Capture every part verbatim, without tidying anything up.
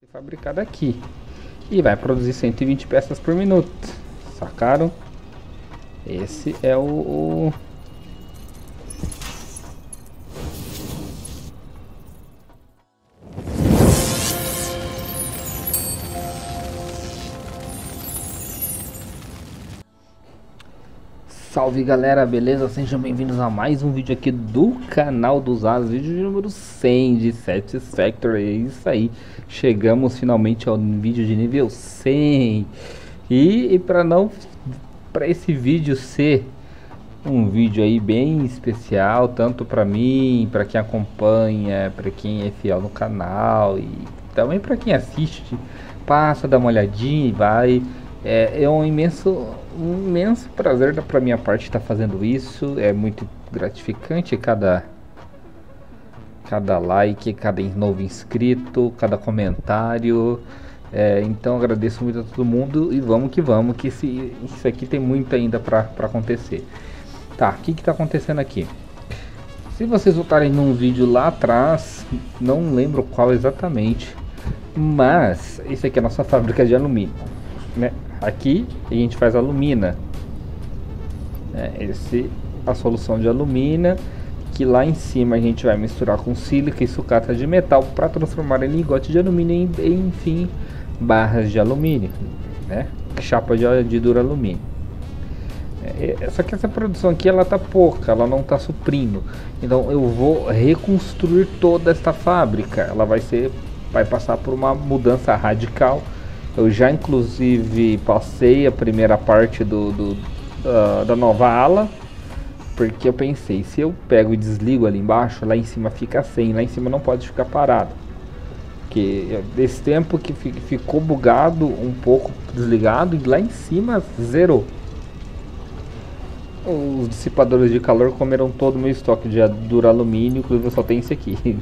fabricada aqui e vai produzir cento e vinte peças por minuto, sacaram? Esse é o, o... Salve galera, beleza? Sejam bem-vindos a mais um vídeo aqui do canal dos As, vídeo de número cem de Satisfactory. É isso aí, chegamos finalmente ao vídeo de nível cem. E, e para não, para esse vídeo ser um vídeo aí bem especial, tanto para mim, para quem acompanha, para quem é fiel no canal e também para quem assiste, passa, dá uma olhadinha e vai. É, é um imenso, um imenso prazer da pra minha parte estar fazendo isso. É muito gratificante cada, cada like, cada novo inscrito, cada comentário. É, então agradeço muito a todo mundo e vamos que vamos, que esse, isso aqui tem muito ainda para acontecer. Tá, o que que tá acontecendo aqui? Se vocês voltarem num vídeo lá atrás, não lembro qual exatamente, mas esse aqui é a nossa fábrica de alumínio, né? Aqui a gente faz alumina, é, esse a solução de alumina, que lá em cima a gente vai misturar com sílica e sucata de metal para transformar em lingote de alumínio em, em, enfim, barras de alumínio, né? Chapa de, de duralumínio. É, só que essa produção aqui ela tá pouca, ela não tá suprindo, então eu vou reconstruir toda esta fábrica. Ela vai ser, vai passar por uma mudança radical. Eu já inclusive passei a primeira parte do, do uh, da nova ala, porque eu pensei, se eu pego e desligo ali embaixo, lá em cima fica sem, lá em cima não pode ficar parado, porque desse tempo que ficou bugado um pouco desligado e lá em cima zerou. Os dissipadores de calor comeram todo o meu estoque de duralumínio, inclusive eu só tenho esse aqui.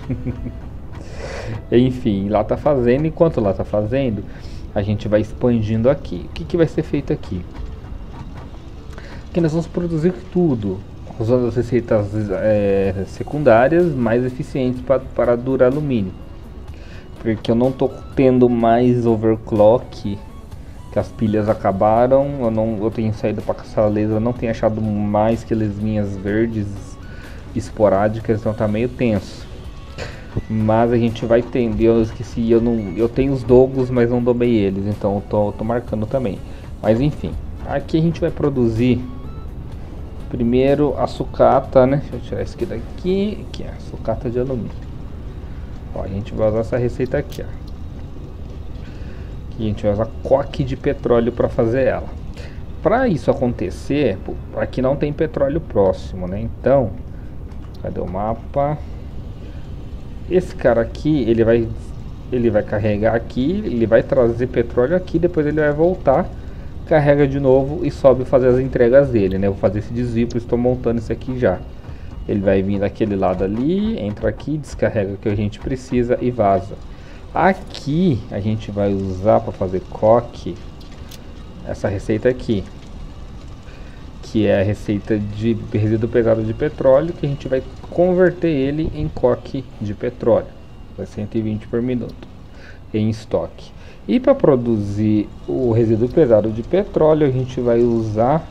Enfim, lá tá fazendo, enquanto lá tá fazendo, a gente vai expandindo aqui. O que, que vai ser feito aqui? Aqui nós vamos produzir tudo, usando as receitas é, secundárias mais eficientes pra, para duralumínio. Porque eu não tô tendo mais overclock, que as pilhas acabaram. Eu, não, eu tenho saído para caçar laser, não tenho achado mais que as minhas verdes esporádicas, então tá meio tenso. Mas a gente vai tendo, eu esqueci, eu, não, eu tenho os dogos, mas não domei eles, então eu tô, tô marcando também. Mas enfim, aqui a gente vai produzir primeiro a sucata, né? Deixa eu tirar isso aqui daqui, que é a sucata de alumínio. Ó, a gente vai usar essa receita aqui, ó. Aqui a gente vai usar coque de petróleo para fazer ela. Para isso acontecer, pô, aqui não tem petróleo próximo, né? Então, cadê o mapa? Esse cara aqui, ele vai ele vai carregar aqui, ele vai trazer petróleo aqui, depois ele vai voltar, carrega de novo e sobe fazer as entregas dele, né? Eu vou fazer esse desvio, por isso estou montando isso aqui já. Ele vai vir daquele lado ali, entra aqui, descarrega o que a gente precisa e vaza. Aqui a gente vai usar para fazer coque essa receita aqui, que é a receita de resíduo pesado de petróleo, que a gente vai converter ele em coque de petróleo, vai cento e vinte por minuto em estoque. E para produzir o resíduo pesado de petróleo a gente vai usar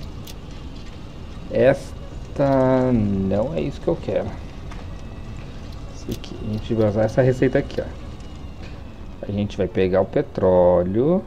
esta, não é isso que eu quero, isso aqui. A gente vai usar essa receita aqui, ó. A gente vai pegar o petróleo,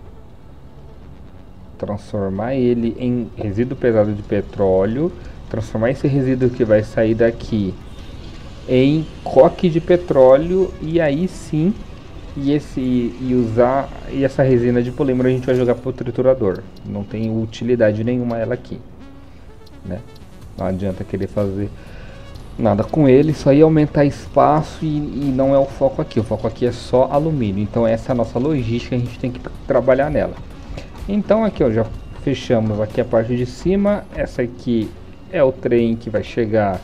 transformar ele em resíduo pesado de petróleo, transformar esse resíduo que vai sair daqui em coque de petróleo, e aí sim, e esse e usar e essa resina de polímero a gente vai jogar para o triturador. Não tem utilidade nenhuma ela aqui, né? Não adianta querer fazer nada com ele, só ia aumentar espaço e, e não é o foco aqui. O foco aqui é só alumínio, então essa é a nossa logística, a gente tem que trabalhar nela. Então aqui, ó, já fechamos aqui a parte de cima. Essa aqui é o trem que vai chegar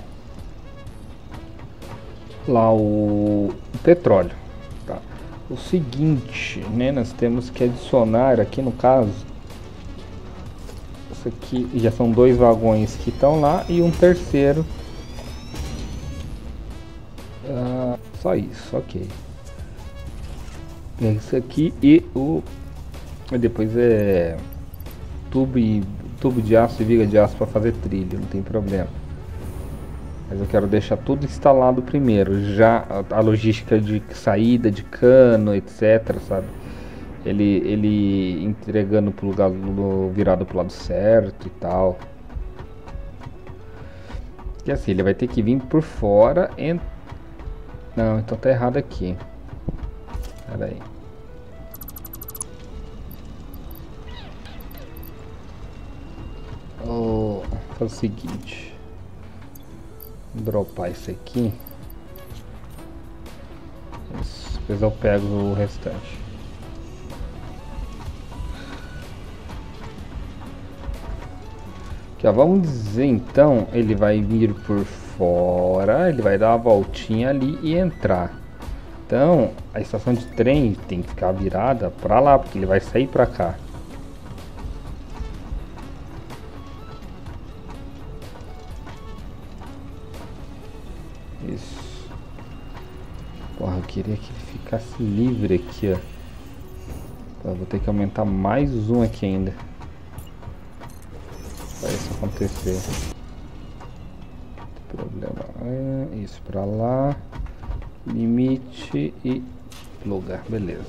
lá o, o petróleo, tá? O seguinte, né, nós temos que adicionar aqui, no caso, isso aqui já são dois vagões que estão lá e um terceiro. Ah, só isso, ok. É isso aqui e o... E depois é... Tubo, e... tubo de aço e viga de aço para fazer trilho, não tem problema. Mas eu quero deixar tudo instalado primeiro. Já a, a logística de saída de cano, etc, sabe? Ele, ele entregando pro lugar do, virado pro lado certo e tal. E assim, ele vai ter que vir por fora e... Não, então tá errado aqui. Pera aí. Oh, faz o seguinte. Vou dropar isso aqui. Isso, depois eu pego o restante. Aqui, ó, vamos dizer então, ele vai vir por fora, ele vai dar uma voltinha ali e entrar. Então, a estação de trem tem que ficar virada para lá, porque ele vai sair para cá. Isso. Porra, eu queria que ele ficasse livre aqui, ó. Eu vou ter que aumentar mais um aqui ainda para isso acontecer. Não tem problema. É, isso para lá. Limite e lugar, beleza.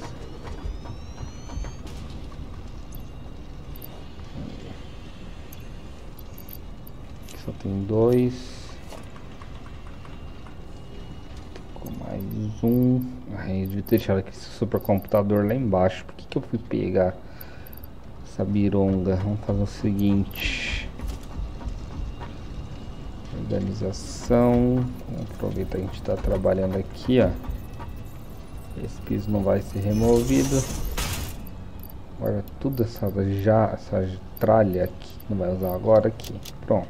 Aqui só tem dois. Com mais um. Ai, eu devia ter deixado aqui esse supercomputador lá embaixo. Por que, que eu fui pegar essa bironga? Vamos fazer o seguinte. Organização. Vamos aproveitar que a gente está trabalhando aqui, ó. Esse piso não vai ser removido. Agora tudo essa já essa tralha aqui não vai usar agora aqui. Pronto.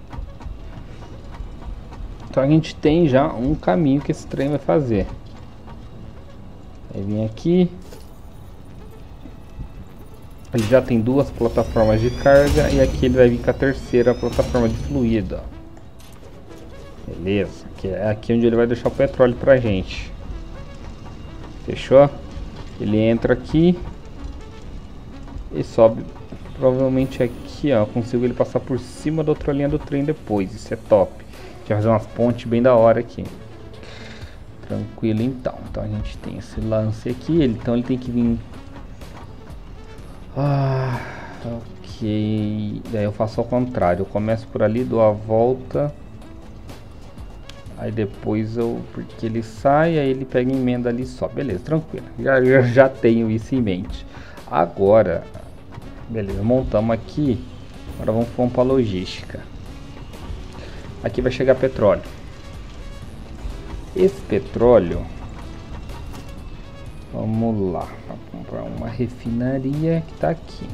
Então a gente tem já um caminho que esse trem vai fazer. Aí vem aqui. Ele já tem duas plataformas de carga e aqui ele vai vir com a terceira plataforma de fluido, ó. Beleza, que é aqui onde ele vai deixar o petróleo pra gente. Fechou? Ele entra aqui e sobe. Provavelmente aqui, ó, eu consigo ele passar por cima da outra linha do trem depois. Isso é top. A gente vai fazer umas pontes bem da hora aqui. Tranquilo então. Então a gente tem esse lance aqui. Ele, então ele tem que vir. Ah, ok. Daí eu faço ao contrário. Eu começo por ali, dou a volta. Aí depois eu... Porque ele sai, aí ele pega emenda ali só. Beleza, tranquilo. Já, já, já tenho isso em mente. Agora... Beleza, montamos aqui. Agora vamos, vamos para a logística. Aqui vai chegar petróleo. Esse petróleo... Vamos lá. Vou comprar uma refinaria que está aqui.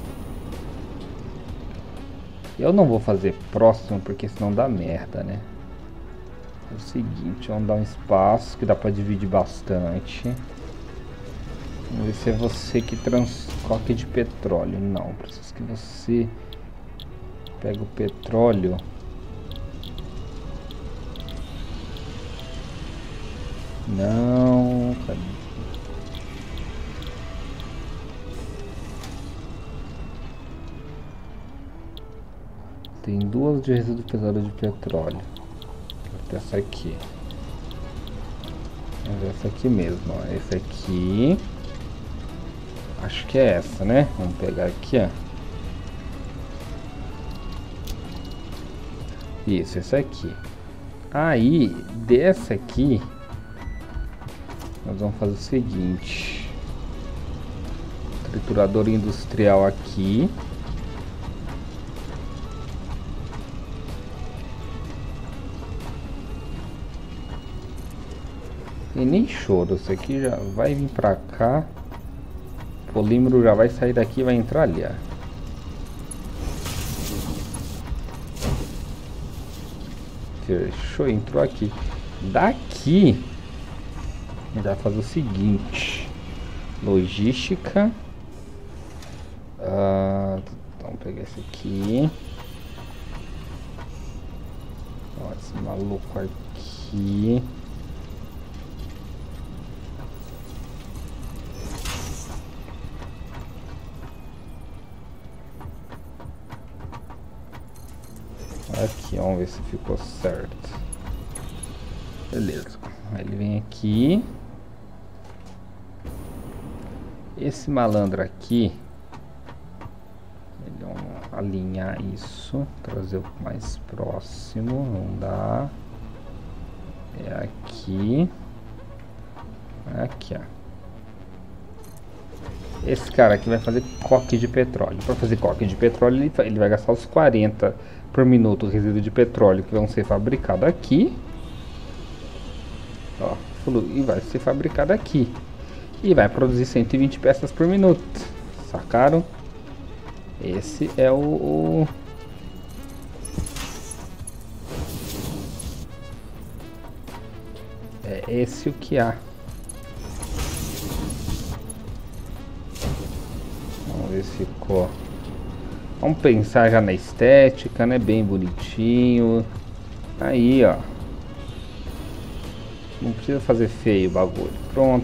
Eu não vou fazer próximo porque senão dá merda, né? É o seguinte, vamos dar um espaço que dá para dividir bastante. Vamos ver se é você que transporte de petróleo. Não, preciso que você pegue o petróleo. Não, cadê? Tem duas de resíduo pesado de petróleo. Essa aqui. Mas essa aqui mesmo, ó. Essa aqui. Acho que é essa, né? Vamos pegar aqui, ó. Isso, essa aqui. Aí, dessa aqui, nós vamos fazer o seguinte. Triturador industrial aqui. E nem choro, isso aqui já vai vir pra cá. O polímero já vai sair daqui e vai entrar ali, ó. Fechou, entrou aqui. Daqui a gente vai fazer o seguinte. Logística. Ah, vamos pegar esse aqui. Ó, esse maluco aqui. Aqui, vamos ver se ficou certo. Beleza. Aí ele vem aqui. Esse malandro aqui, ele vamos alinhar isso, trazer mais próximo, não dá. É aqui. Aqui, ó. Esse cara aqui vai fazer coque de petróleo. Para fazer coque de petróleo, ele vai, ele vai gastar os quarenta por minuto resíduo de petróleo que vão ser fabricados aqui. Ó, e vai ser fabricado aqui. E vai produzir cento e vinte peças por minuto. Sacaram? Esse é o... o... É esse o que há. Vamos ver se ficou. Vamos pensar já na estética, né? Bem bonitinho. Aí, ó. Não precisa fazer feio o bagulho. Pronto.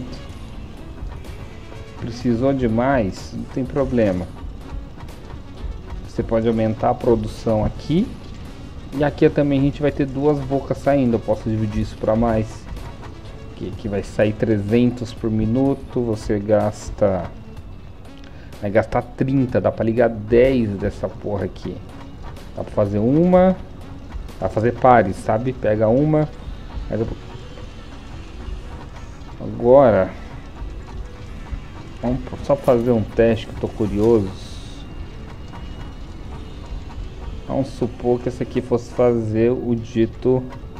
Precisou demais, não tem problema. Você pode aumentar a produção aqui. E aqui também a gente vai ter duas bocas saindo. Eu posso dividir isso para mais. Que, que vai sair trezentos por minuto. Você gasta... Vai gastar trinta. Dá para ligar dez dessa porra aqui. Dá para fazer uma. Dá pra fazer pares, sabe? Pega uma. Agora... Vamos só fazer um teste que eu tô curioso. Vamos supor que esse aqui fosse fazer o dito...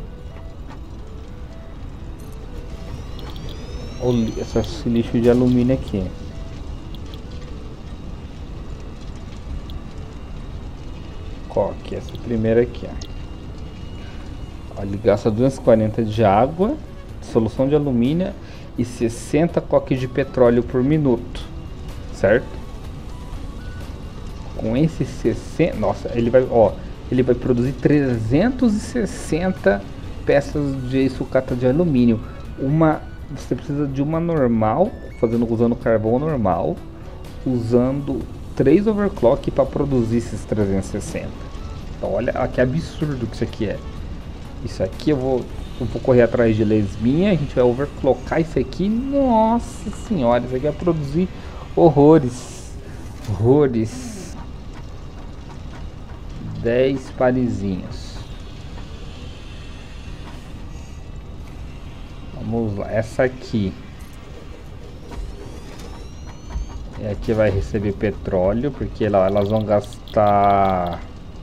Esse lixo de alumínio aqui. Coque, essa primeira aqui, ó. Ele gasta duzentos e quarenta de água, solução de alumínio e sessenta coques de petróleo por minuto, certo? Com esses sessenta, nossa, ele vai, ó, ele vai produzir trezentos e sessenta peças de sucata de alumínio. Uma, você precisa de uma normal, fazendo usando carvão normal, usando três overclock para produzir esses trezentos e sessenta. Então olha que absurdo que isso aqui é. Isso aqui eu vou Eu vou correr atrás de lesminha, a gente vai overclockar isso aqui. Nossa senhora, isso aqui vai produzir horrores. Horrores. dez palizinhos. Vamos lá, essa aqui. E aqui vai receber petróleo, porque elas vão gastar...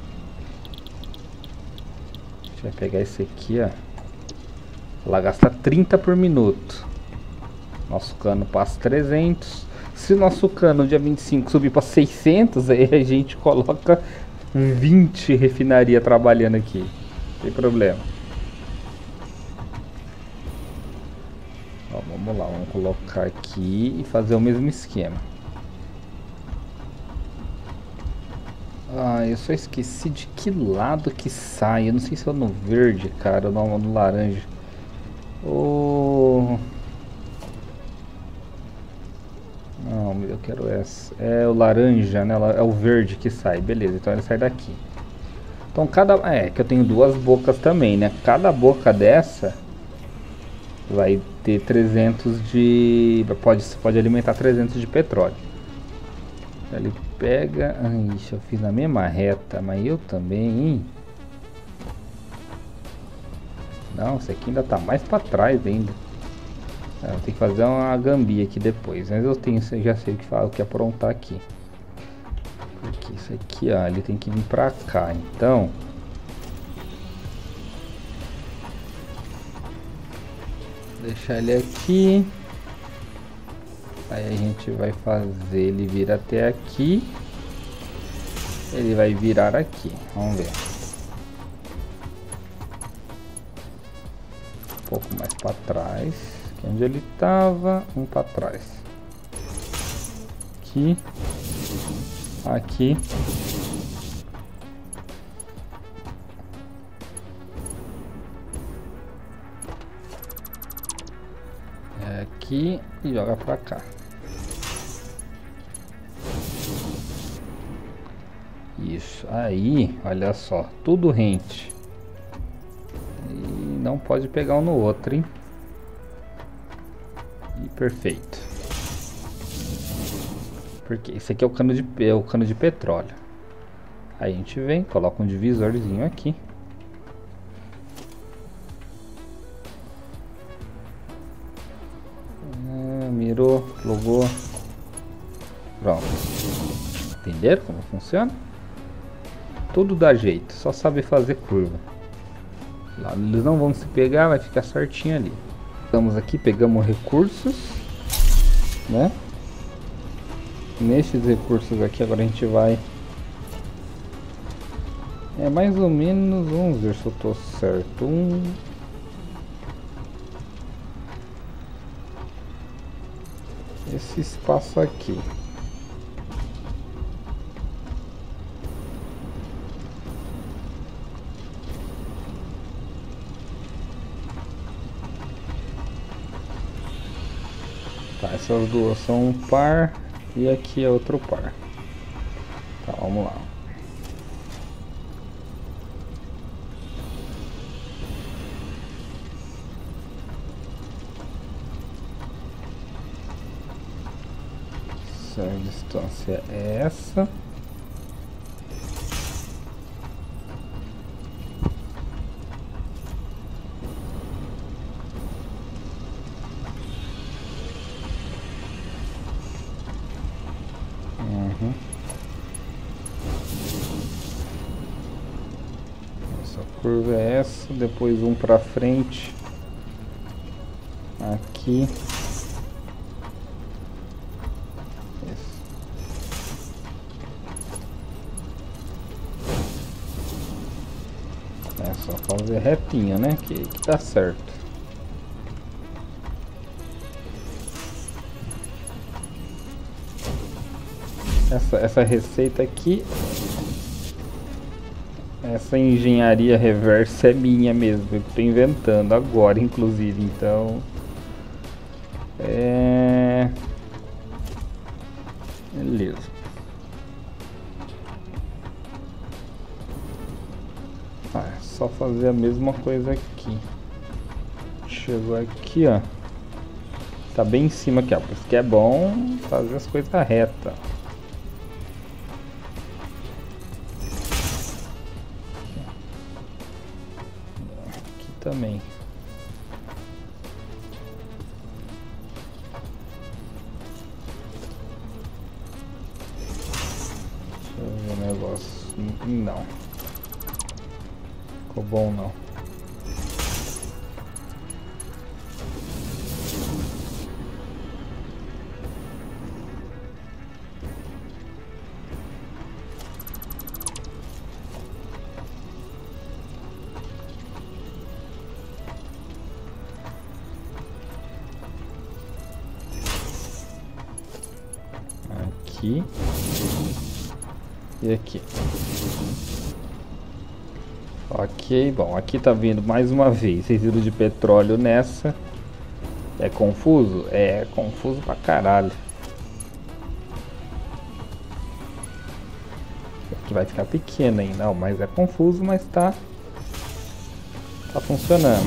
A gente vai pegar esse aqui, ó. Ela gasta trinta por minuto. Nosso cano passa trezentos. Se o nosso cano dia vinte e cinco subir para seiscentos, aí a gente coloca vinte refinaria trabalhando aqui. Não tem problema. Ó, vamos lá, vamos colocar aqui e fazer o mesmo esquema. Ah, eu só esqueci de que lado que sai. Eu não sei se é no verde, cara, ou no, no laranja. Oh. Não, eu quero essa. É o laranja, né? É o verde que sai. Beleza, então ele sai daqui. Então cada... É, que eu tenho duas bocas também, né? Cada boca dessa vai ter trezentos de... Pode, pode alimentar trezentos de petróleo. Ele pega... Ai, eu fiz na mesma reta, mas eu também, hein? Não, esse aqui ainda tá mais pra trás ainda. É, eu tenho que fazer uma gambia aqui depois. Mas eu tenho, já sei o que, o que aprontar aqui. Porque isso aqui, ó, ele tem que vir pra cá. Então... Deixar ele aqui. Aí a gente vai fazer ele vir até aqui. Ele vai virar aqui. Vamos ver. Um pouco mais para trás. Aqui onde ele estava. Um para trás. Aqui. Aqui. Aqui e joga para cá. Isso, aí, olha só, tudo rente. E não pode pegar um no outro, hein? E perfeito. Porque esse aqui é o cano de, é o cano de petróleo. Aí a gente vem, coloca um divisorzinho aqui. Ah, mirou, plugou. Pronto. Entenderam como funciona? Tudo dá jeito, só saber fazer curva. Lá eles não vão se pegar, vai ficar certinho ali. Estamos aqui, pegamos recursos, né? Nesses recursos aqui agora a gente vai... É mais ou menos, vamos ver se eu tô certo. Um... Esse espaço aqui. Tá, essas duas são um par e aqui é outro par. Tá, vamos lá. A distância é essa. Uhum. Essa curva é essa, depois um para frente. Aqui. É só fazer retinho, né? Que, que dá certo. Essa, essa receita aqui, essa engenharia reversa é minha mesmo. Eu estou inventando agora, inclusive. Então, é... beleza. Ah, é só fazer a mesma coisa aqui. Chegou aqui, ó. Tá bem em cima aqui, ó. Por isso que é bom fazer as coisas retas. Aqui também. Deixa eu ver o negócio. Não. Ficou bom não. Aqui e aqui. Ok, bom, aqui tá vindo mais uma vez resíduo de petróleo nessa. É confuso? É confuso pra caralho. Aqui vai ficar pequeno ainda, não, mas é confuso, mas tá tá funcionando.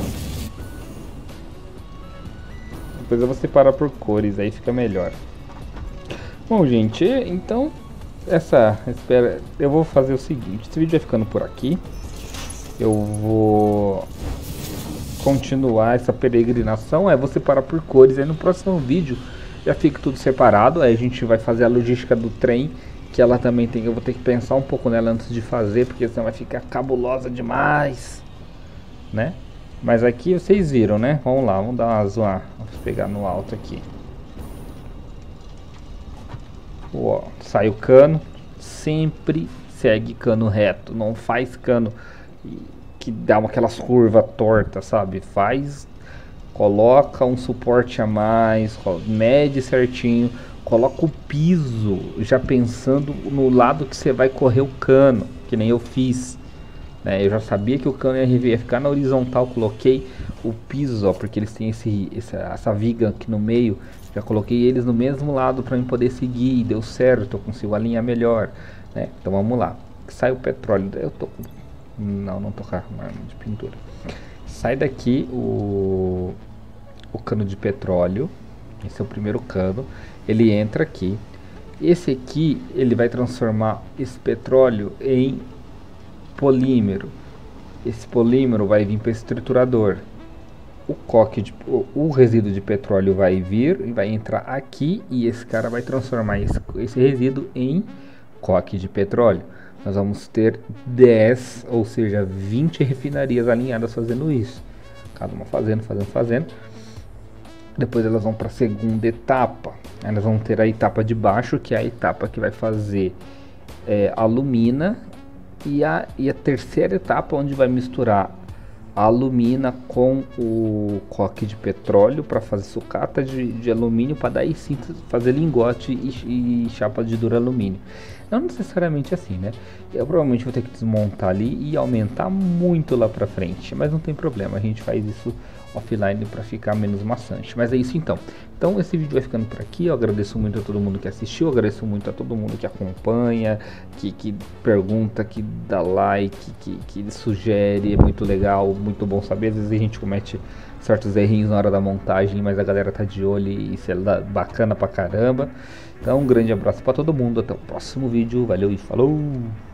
Depois eu vou separar por cores, aí fica melhor. Bom, gente, então essa espera, eu vou fazer o seguinte, esse vídeo vai ficando por aqui. Eu vou continuar essa peregrinação, é, vou separar por cores, aí no próximo vídeo já fica tudo separado, aí a gente vai fazer a logística do trem, que ela também tem, eu vou ter que pensar um pouco nela antes de fazer, porque senão vai ficar cabulosa demais, né? Mas aqui vocês viram, né? Vamos lá, vamos dar uma zoar, vamos pegar no alto aqui. Ó, sai o cano, sempre segue cano reto, não faz cano que dá uma, aquelas curvas tortas, sabe? Faz, coloca um suporte a mais, mede certinho, coloca o piso já pensando no lado que você vai correr o cano, que nem eu fiz, né? Eu já sabia que o cano ia ficar na horizontal, coloquei o piso, ó, porque eles têm esse, essa, essa viga aqui no meio. Já coloquei eles no mesmo lado para eu poder seguir, deu certo, eu consigo alinhar melhor, né? Então vamos lá. que sai o petróleo. Eu tô com... Não, não tô com a arma de pintura. Sai daqui o, o cano de petróleo. Esse é o primeiro cano. Ele entra aqui. Esse aqui, ele vai transformar esse petróleo em polímero. Esse polímero vai vir para esse triturador. O coque de, o, o resíduo de petróleo vai vir e vai entrar aqui, e esse cara vai transformar esse, esse resíduo em coque de petróleo. Nós vamos ter dez, ou seja, vinte refinarias alinhadas fazendo isso. Cada uma fazendo, fazendo, fazendo. Depois elas vão para a segunda etapa. Aí nós vamos ter a etapa de baixo, que é a etapa que vai fazer é, alumina. E a, e a terceira etapa, onde vai misturar a alumina com o coque de petróleo para fazer sucata de, de alumínio, para daí sim fazer lingote e, e chapa de duralumínio. Não necessariamente assim, né? Eu provavelmente vou ter que desmontar ali e aumentar muito lá pra frente, mas não tem problema, a gente faz isso offline para ficar menos maçante. Mas é isso então. Então esse vídeo vai ficando por aqui. Eu agradeço muito a todo mundo que assistiu, eu agradeço muito a todo mundo que acompanha, que, que pergunta, que dá like, que, que sugere. É muito legal, muito bom saber. Às vezes a gente comete certos errinhos na hora da montagem, mas a galera tá de olho e isso é bacana pra caramba. Então um grande abraço para todo mundo, até o próximo vídeo, valeu e falou!